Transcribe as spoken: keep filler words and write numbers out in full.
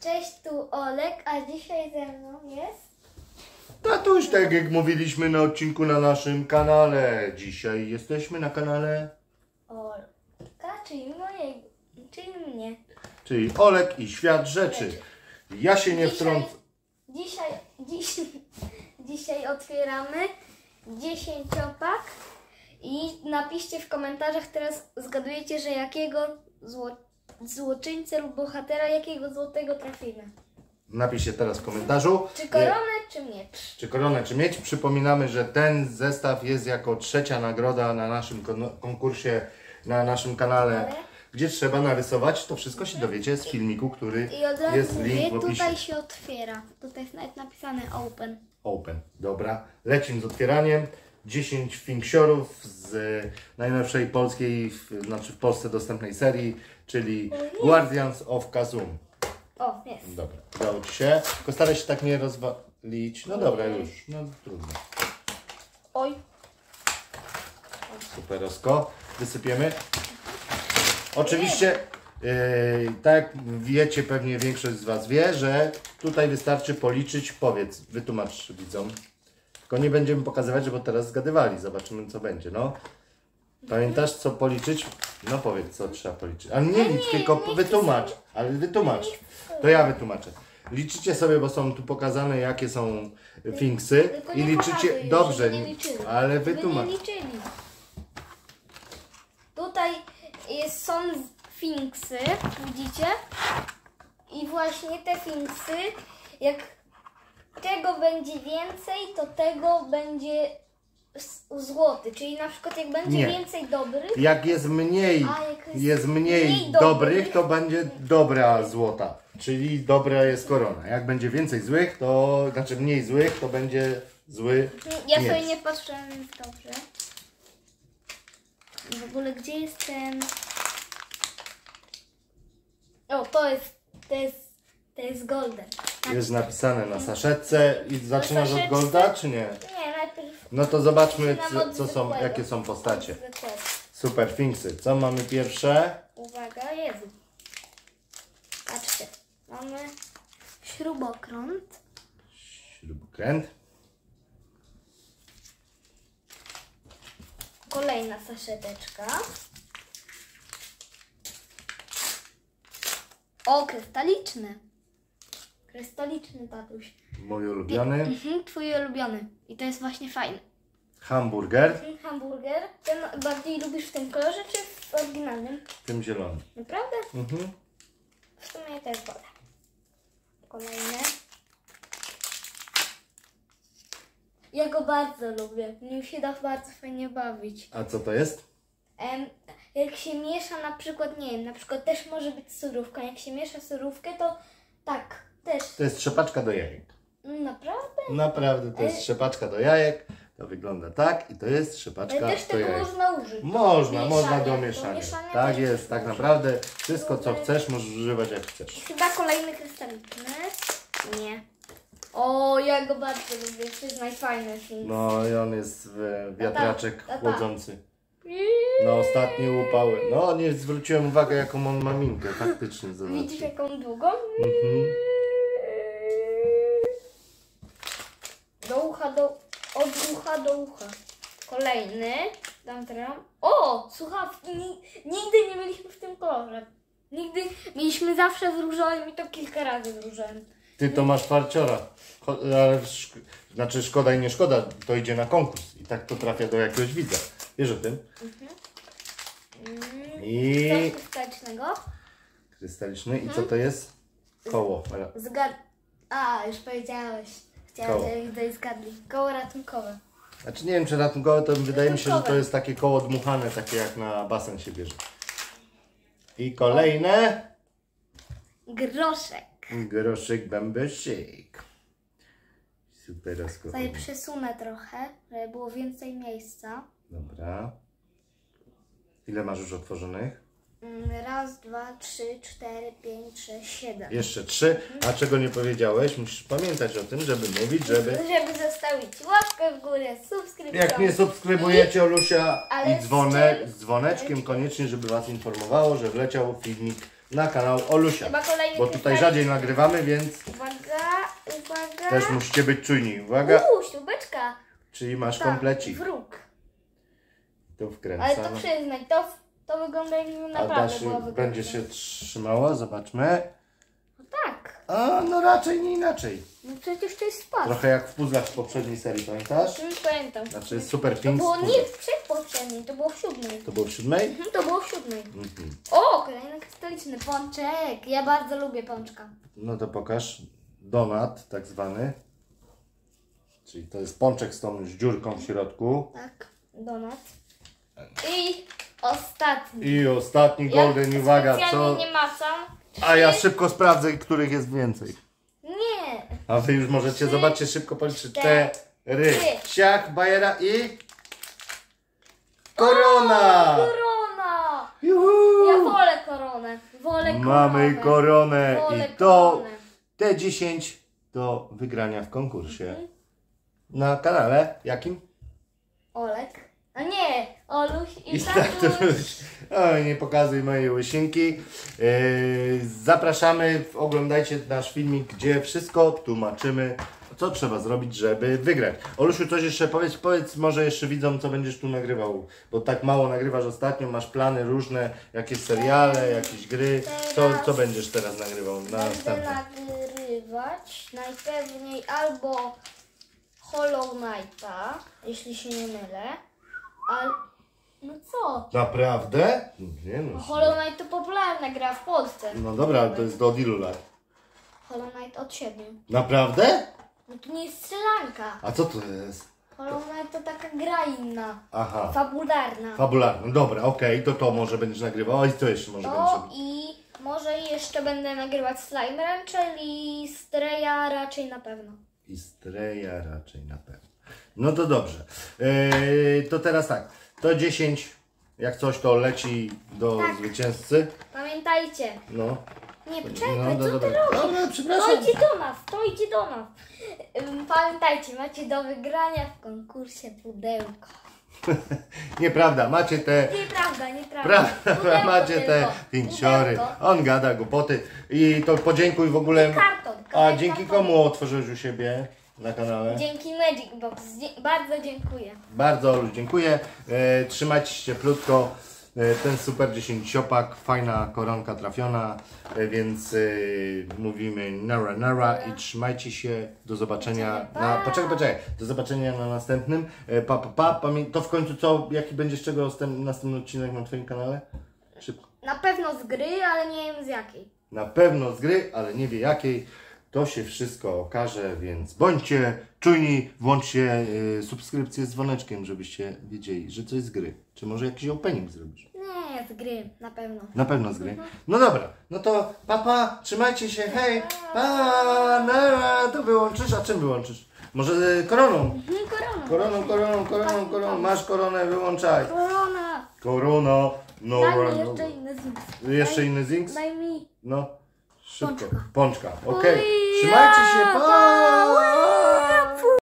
Cześć, tu Olek, a dzisiaj ze mną jest... Tatuś, tak jak mówiliśmy na odcinku na naszym kanale. Dzisiaj jesteśmy na kanale... Olka, czyli mojego, czyli mnie. Czyli Olek i Świat Rzeczy. Ja się nie wtrącę. Dzisiaj, dziś, dzisiaj otwieramy dziesięciopak i napiszcie w komentarzach, teraz zgadujecie, że jakiego zło, złoczyńcę lub bohatera, jakiego złotego trafimy. Napiszcie teraz w komentarzu. Czy koronę, czy miecz? Czy koronę, czy miecz. Przypominamy, że ten zestaw jest jako trzecia nagroda na naszym kon konkursie, na naszym kanale, Ale? gdzie trzeba narysować. To wszystko się dowiecie z filmiku, który I od razu jest link mówię, w opisie. tutaj się otwiera. Tutaj jest nawet napisane open. Open. Dobra. Lecimy z otwieraniem. dziesięć finksiorów z najnowszej polskiej, w, znaczy w Polsce dostępnej serii, czyli Guardians of Kazum. O, jest. Dobra, udało Ci się. Tylko staraj się tak nie rozwalić. No dobra, już. No trudno. Oj. Superosko. Wysypiemy. Oczywiście, yy, tak jak wiecie, pewnie większość z Was wie, że tutaj wystarczy policzyć. Powiedz, wytłumacz widzom. Tylko nie będziemy pokazywać, bo teraz zgadywali. Zobaczymy, co będzie. No. Pamiętasz, co policzyć? No powiedz, co trzeba policzyć. Ale nie licz, tylko wytłumacz. Ale wytłumacz. To ja wytłumaczę. Liczycie sobie, bo są tu pokazane, jakie są finksy. Tylko I nie liczycie... pokazuj, Dobrze, żeby nie liczyli. ale Żeby wytłumacz. nie liczyli. Tutaj jest, są finksy, widzicie? I właśnie te finksy, jak tego będzie więcej, to tego będzie s- złoty. Czyli na przykład jak będzie Nie. więcej dobrych, Jak jest mniej, A, jak jest jest mniej mniej dobrych, dobrych, to będzie dobra złota. Czyli dobra jest korona. Jak będzie więcej złych, to znaczy mniej złych, to będzie zły ja miecz. sobie nie patrzyłem, więc dobrze. W ogóle gdzie jest ten... O, to jest, to jest, to jest golden. Jest napisane na saszetce i zaczynasz od saszetce? golda, czy nie? Nie, najpierw... No to zobaczmy, Zaczynam co, od co są, zwykłego. jakie są postacie. Od zwykłego. Super finksy. Co mamy pierwsze? Uwaga, Jezu. Patrzcie, mamy śrubokręt, Śrubokręt. kolejna saszeteczka. O, krystaliczny. Krystaliczny tatuś. Mój ulubiony. Mhm, twój ulubiony. I to jest właśnie fajne. Hamburger. Ten hamburger, ten bardziej lubisz w tym kolorze, czy w oryginalnym? Tym zielonym. Naprawdę? Mhm. W sumie też wolę. Kolejne. Ja go bardzo lubię. Nim się da bardzo fajnie bawić. A co to jest? Em, jak się miesza na przykład, nie wiem, na przykład też może być surówka. Jak się miesza surówkę, to tak, też. To jest trzepaczka do jajek. Naprawdę? Naprawdę, to jest Ale- trzepaczka do jajek. To wygląda tak i to jest Ale trzepaczka też do tego jajek. można użyć. Można, Do można mieszania. do Do mieszania. mieszania Tak też jest, tak można. naprawdę wszystko co chcesz możesz używać jak chcesz. Chyba kolejny krystaliczny. Nie. O, ja go bardzo lubię. To jest najfajniejszy film. No i on jest e, wiatraczek Tata, tata. chłodzący. Na ostatnie upały. No nie zwróciłem uwagi jaką on ma minkę, faktycznie Widzisz zobaczcie. jaką długą? Mhm. Do ucha, do... Od ucha do ucha. Kolejny. Dam teraz. O! Słuchawki. Ni- Nigdy nie mieliśmy w tym kolorze. Nigdy. Mieliśmy zawsze w różowym i to kilka razy w różowym. Ty to masz farciora. Cho- ale szk- znaczy szkoda i nie szkoda, to idzie na konkurs i tak to trafia do jakiegoś widza. Wiesz o tym? Mm. I Coś krystalicznego. krystaliczny. I co to jest? Koło. Zgad... A, już powiedziałeś. Chciałam, Koło. żeby tutaj zgadli. Koło ratunkowe. Znaczy nie wiem czy ratunkowe, to wydaje mi się, że to Ratunkowe. jest takie koło dmuchane, takie jak na basen się bierze. I kolejne. Groszek. Groszyk bębeszyk. Super Tutaj rozkochany. przesunę trochę, żeby było więcej miejsca. Dobra. Ile masz już otworzonych? Mm, Raz, dwa, trzy, cztery, pięć, sześć, siedem. Jeszcze trzy. A czego nie powiedziałeś? Musisz pamiętać o tym, żeby mówić, żeby... Żeby zostawić łapkę w górę, subskrypcję. Jak nie subskrybujecie Olusia Ale i dzwone, z czym? z dzwoneczkiem koniecznie, żeby was informowało, że wleciał filmik na kanał Olusia. Chyba kolejny Bo tutaj krystalik. rzadziej nagrywamy, więc Uwaga, uwaga. też musicie być czujni. Uwaga, Uuu, śrubeczka. czyli masz Tak, komplecik. wróg. Tu Ale wkręcamy. to przyznaj, to, to wygląda jakby A naprawdę da się, było będzie wygodne. się trzymało, zobaczmy. No tak. A, no raczej nie inaczej. No przecież to jest spas. Trochę jak w puzzlach z poprzedniej serii, pamiętasz? Już pamiętam. Znaczy Super To Things. było puzzle. nie w przedpoprzedniej, to było w siódmej. To było w siódmej? Mhm, to było w siódmej. Mhm. O, kolejny krystaliczny pączek. Ja bardzo lubię pączka. No to pokaż. Donat, tak zwany. Czyli to jest pączek z tą już dziurką w środku. Tak, donat. I ostatni. I ostatni golden, ja uwaga, specjalnie co? nie macam. A ja szybko sprawdzę, których jest więcej. Nie. A wy już możecie, Trzy, zobaczcie, szybko policzyć. cztery. Cztery. Siach, bajera i... Korona! Korona! Juhu! Ja wolę koronę. Wolę koronę. Mamy koronę Wolę i to koronę. te dziesięć do wygrania w konkursie. Mhm. Na kanale jakim? Olek. A nie, Oluś i, I tatuś. tatuś. Oj, nie pokazuj mojej łysinki. Yy, zapraszamy, oglądajcie nasz filmik, gdzie wszystko tłumaczymy, co trzeba zrobić, żeby wygrać. Olusiu, coś jeszcze powiedz, powiedz może jeszcze widzom, co będziesz tu nagrywał, bo tak mało nagrywasz ostatnio, masz plany różne, jakieś seriale, jakieś gry. Co, co będziesz teraz nagrywał na Będę następne? nagrywać najpewniej albo Hollow Knighta, jeśli się nie mylę. Al... No co? Naprawdę? Nie no. Hollow Knight to popularna gra w Polsce. No dobra, ale to jest do od ilu lat? Hollow Knight od siedmiu. Naprawdę? No to nie jest strzelanka. A co to jest? Hollow Knight to taka gra inna. Aha. Fabularna. Fabularny, dobra, okej, to to może będziesz nagrywał. I co jeszcze może będziesz To robił? i może jeszcze będę nagrywać Slime Rancher i Streja raczej na pewno. I Streja raczej na pewno. No to dobrze. Yy, to teraz tak, to dziesięć, jak coś to leci do Tak. zwycięzcy. Pamiętajcie. No. Nie, poczekaj, No, co dobra. ty robisz? Dobra, To przepraszam. idźcie do nas, to idźcie do nas. Ym, Pamiętajcie, macie do wygrania w konkursie pudełko. Nieprawda, macie te... Nieprawda, nieprawda. Prawda, Pudełko macie te tylko. pięciory. Pudełko. On gada głupoty. I to podziękuj w ogóle. Karton. A kolejny dzięki karton. komu otworzyłeś u siebie na kanale? Dzięki Magic Box. Dzie- bardzo dziękuję. Bardzo Olu, dziękuję. E, trzymajcie się cieplutko. E, ten super dziesięciopak, fajna koronka trafiona, e, więc e, mówimy nara nara i trzymajcie się. Do zobaczenia. Na, poczekaj, poczekaj. Do zobaczenia na następnym. E, pa, pa, pa. Pamię to w końcu co? Jaki będzie z czego następny, następny odcinek na Twoim kanale? Szybko. Na pewno z gry, ale nie wiem z jakiej. Na pewno z gry, ale nie wie jakiej. To się wszystko okaże, więc bądźcie czujni, włączcie y, subskrypcję z dzwoneczkiem, żebyście wiedzieli, że coś z gry. Czy może jakiś opening zrobisz? Nie, z gry, na pewno. Na pewno z gry. No dobra, no to papa, trzymajcie się, hej, pa, nara, to wyłączysz, a czym wyłączysz? Może y, koroną? Mhm, korona. Koroną, koroną, koroną, koroną, masz koronę, wyłączaj. Korona. Korono, no, Daj mi no. jeszcze inny zinc. Jeszcze inny zinks? Daj mi. No, szybko, Pączka. pączka, okej. Oj, Trzymajcie się, ja, pa!